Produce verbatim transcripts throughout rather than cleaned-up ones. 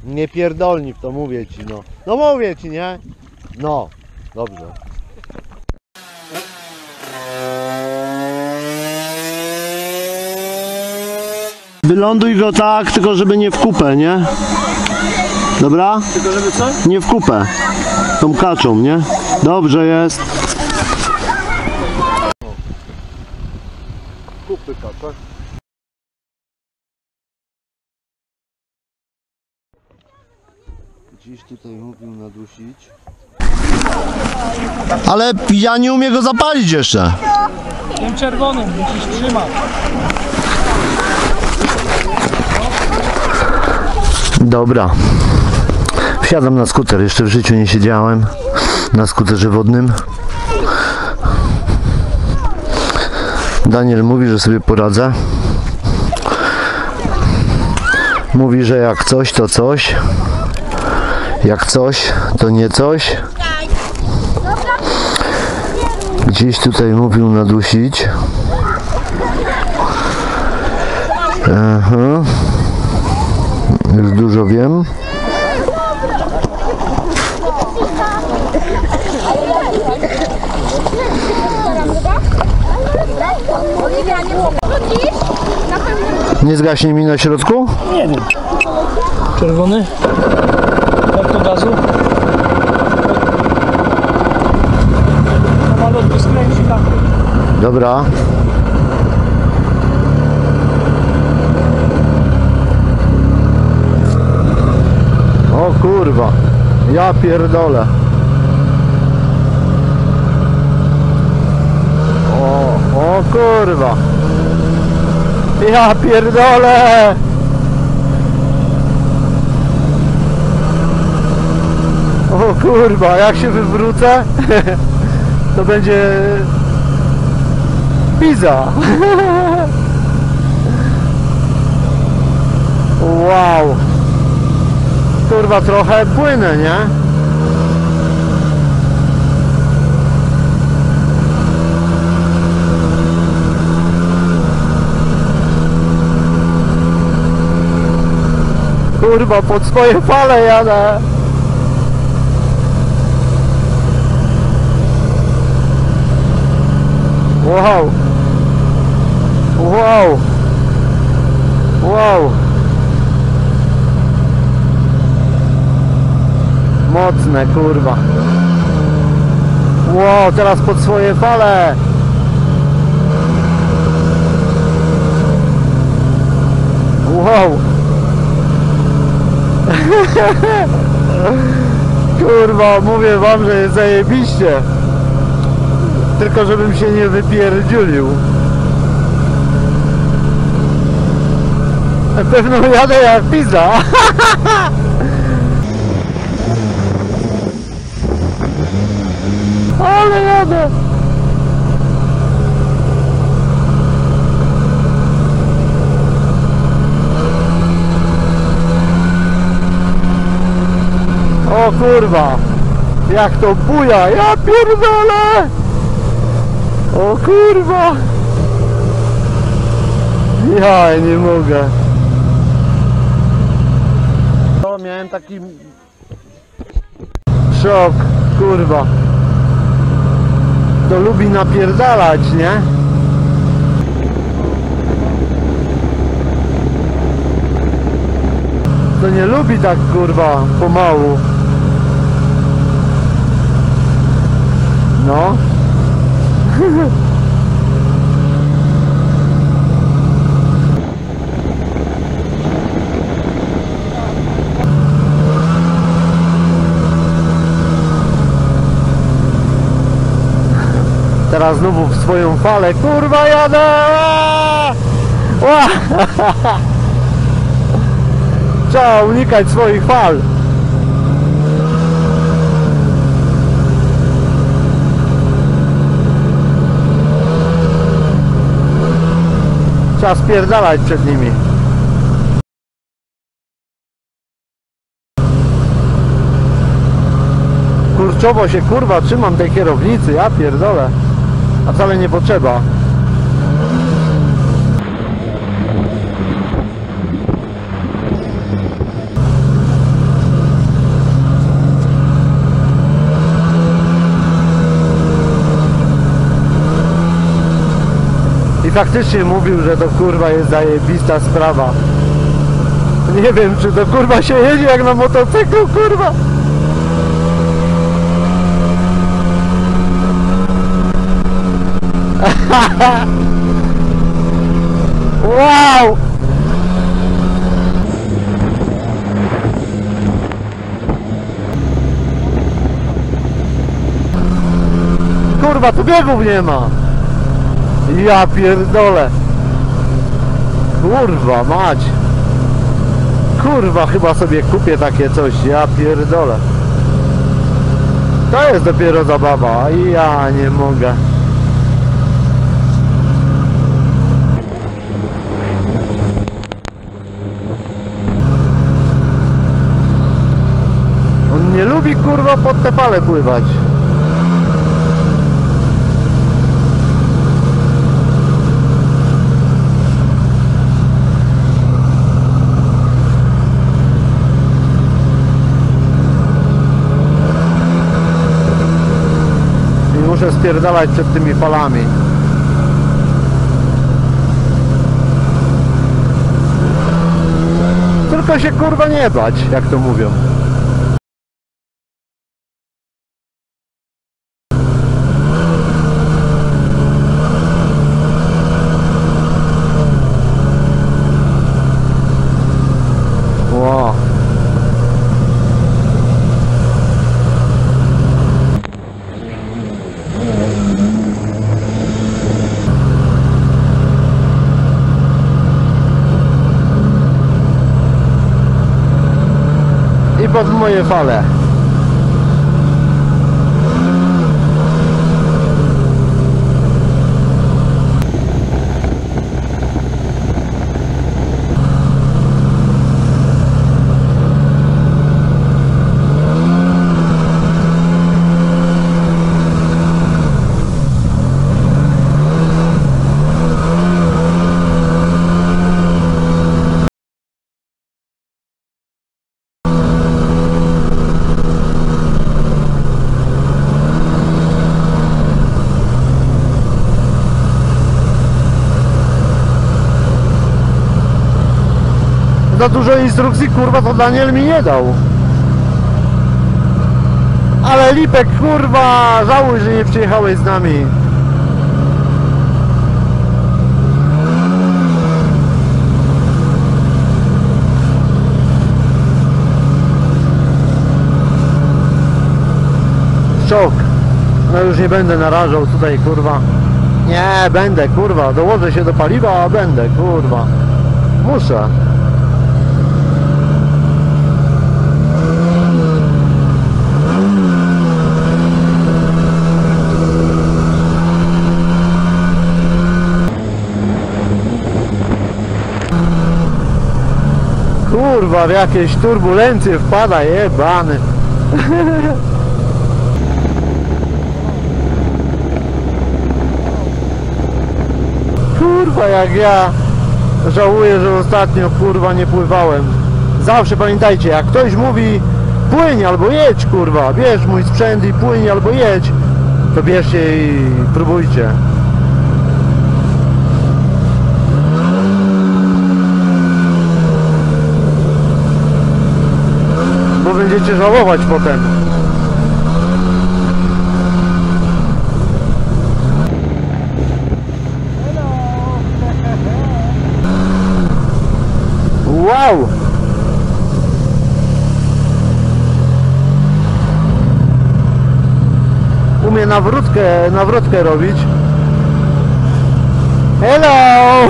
Nie pierdolni w to, mówię ci, no. No mówię ci, nie? No, dobrze. Wyląduj go tak, tylko żeby nie w kupę, nie? Dobra? Tylko żeby co? Nie w kupę. Tą kaczą, nie? Dobrze jest. Kupy kacza. Gdzieś tutaj mówił nadusić. Ale ja nie umiem go zapalić jeszcze. Tym czerwonym musisz trzymać. Dobra. Wsiadam na skuter. Jeszcze w życiu nie siedziałem na skuterze wodnym. Daniel mówi, że sobie poradzę. Mówi, że jak coś, to coś. Jak coś, to nie coś. Gdzieś tutaj mówił nadusić. Aha. Już dużo wiem. Nie zgaśnie mi na środku? Nie wiem. Czerwony? Jak to gazu? Malot by skręci tam. Dobra. O kurwa. Ja pierdolę. O, o kurwa. Ja pierdolę. O kurwa, jak się wywrócę, to będzie pizza. Wow. Kurwa, trochę płynę, nie? Kurwa, pod swoje fale jadę. Wow. Wow. Wow. Mocne, kurwa. Wow, teraz pod swoje fale. Wow. Kurwa, mówię wam, że jest zajebiście. Tylko żebym się nie wypierdziulił. Na pewno jadę jak pizza. Ale jadę. O kurwa. Jak to buja. Ja pierdolę. O kurwa. Ja nie mogę. To miałem taki szok, kurwa. To lubi napierdalać, nie? To nie lubi tak, kurwa, pomału. No. Teraz znowu w swoją falę, kurwa, jadę! Ła! Trzeba unikać swoich fal. Trzeba spierdalać przed nimi. Kurczowo się, kurwa, trzymam tej kierownicy, ja pierdolę. A wcale nie potrzeba. faktycznie mówił, że to kurwa jest zajebista sprawa. Nie wiem, czy to kurwa się jedzie jak na motocyklu, kurwa. Wow! Kurwa, tu biegów nie ma. Ja pierdolę. Kurwa mać. Kurwa, chyba sobie kupię takie coś. Ja pierdolę. To jest dopiero zabawa. Ja nie mogę. On nie lubi kurwa pod te fale pływać. Muszę spierdalać przed tymi falami. Tylko się kurwa nie bać, jak to mówią. Wow. I pod moje fale. Za dużo instrukcji kurwa to Daniel mi nie dał. Ale Lipek kurwa, żałuj, że nie przyjechałeś z nami. Szok. No już nie będę narażał tutaj kurwa. Nie, będę kurwa, dołożę się do paliwa, a będę kurwa. Muszę. Kurwa, w jakieś turbulencje wpada, jebany. Kurwa, jak ja żałuję, że ostatnio kurwa nie pływałem. Zawsze pamiętajcie, jak ktoś mówi płyń albo jedź kurwa, bierz mój sprzęt i płyń albo jedź, to bierzcie i próbujcie. Bo będziecie żałować potem. Wow! Umie nawrotkę, nawrotkę robić. Hello!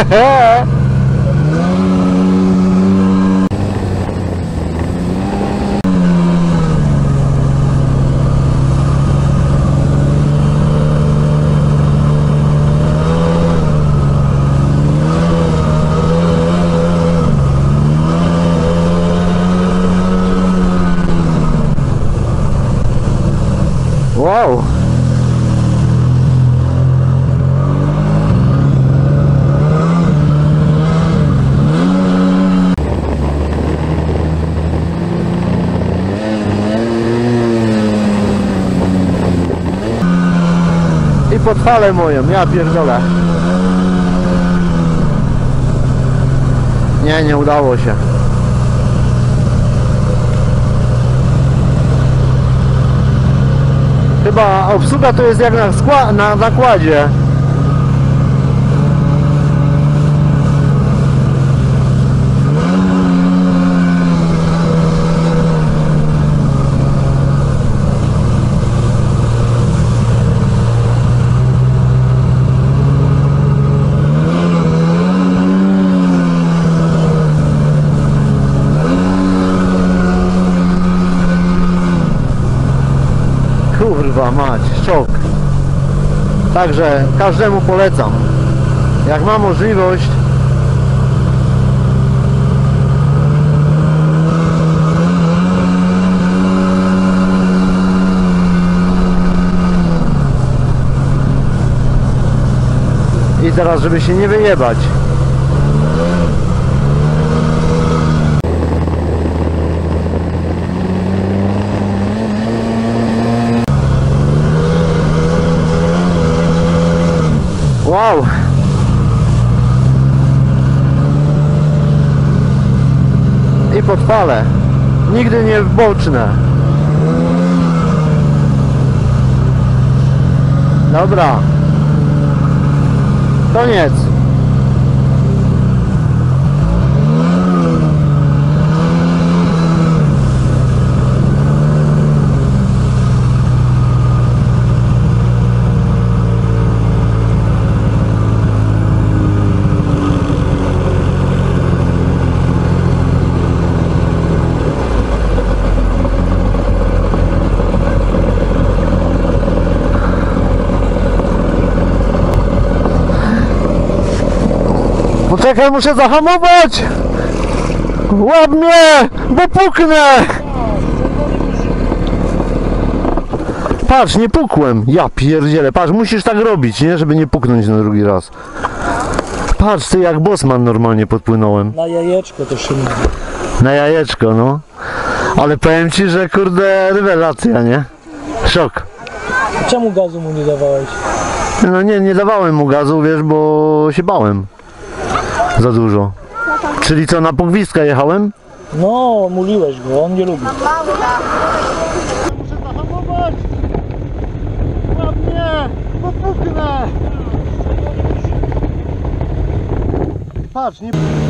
Wow! I pod falę moją, ja pierdolę. Nie, nie udało się. Chyba obsługa to jest jak na, skła- na zakładzie. Kurwa mać, szok. Także każdemu polecam. Jak ma możliwość, i teraz, żeby się nie wyjebać. Wow! I podpalę. Nigdy nie w boczne. Dobra. Koniec. Poczekaj, muszę zahamować! Łap mnie, bo puknę! Patrz, nie pukłem. Ja pierdzielę, patrz, musisz tak robić, nie? Żeby nie puknąć na drugi raz. Patrz, ty jak Bosman normalnie podpłynąłem. Na jajeczko to się mówi. Na jajeczko, no. Ale powiem ci, że kurde, rewelacja, nie? Szok. A czemu gazu mu nie dawałeś? No nie, nie dawałem mu gazu, wiesz, bo się bałem. Za dużo. Czyli co, na pogwizdka jechałem? No, muliłeś go, on nie lubi. Muszę zahamować! Ładnie! Popuknę! Patrz, nie...